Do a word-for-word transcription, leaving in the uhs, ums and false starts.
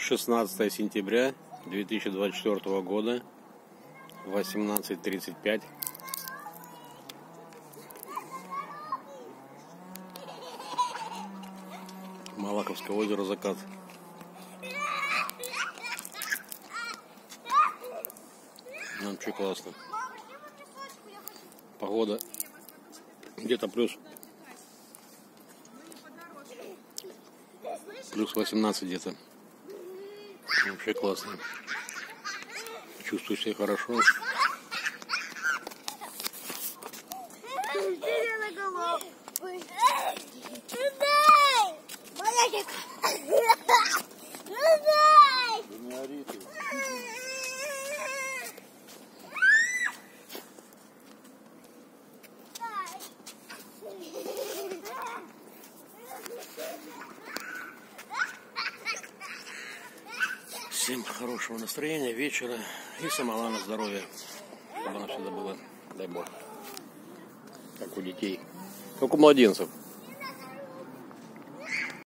шестнадцатое сентября две тысячи двадцать четвёртого года, восемнадцать тридцать пять. Малаховское озеро, закат. Ну, вообще классно. Погода где-то плюс плюс восемнадцать где-то. Вообще классно. Чувствую себя хорошо. Всем хорошего настроения, вечера и самого на здоровье, чтобы она всегда была, дай бог, как у детей, как у младенцев.